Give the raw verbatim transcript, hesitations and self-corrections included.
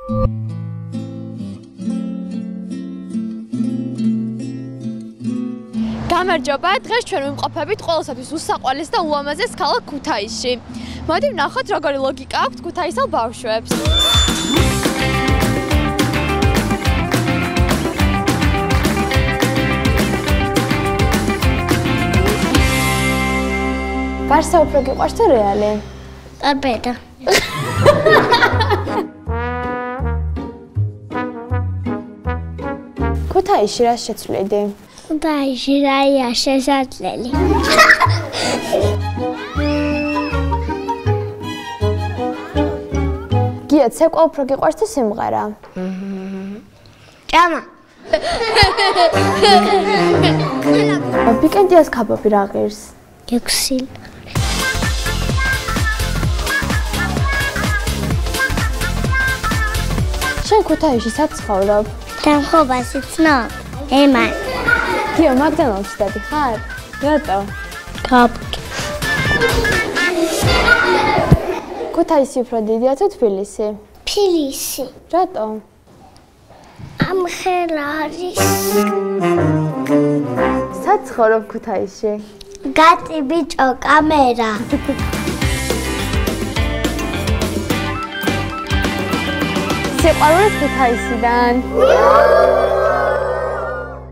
გამარჯობა, დღეს ჩვენ ვიმყოფებით ყველასათვის უსაყვარლეს და ულამაზეს ქალაქ ქუთაისში. მოდი ვნახოთ, როგორი ლოგიკა აქვთ ქუთაისელ ბავშვებს. ბარსა უფრო გიყვარს თუ რეალი? ტორპედო. ქუთაისში რა შეცვლიდი? ქუთაისში რაია შესაძლელი. გია, ცეკვა უფრო გიყვარს თუ სიმღერა? ჭამა. ვიკენდიას ქაბობი რა ღირს? გექსილ. შენ ქუთაისში სად ცხოვრობ? დამხობას იცნობ? ემან. გიო, მაგდანალდში დადიხარ? რატო? გაბკი. ქუთაისი უფრო დიდია თუ თბილისი? თბილისი. რატო? ამხელა არის. სად ცხოვრობ ქუთაისში? გაწი ბიჭო, კამერა. სიყვარულით ქუთაისიდან.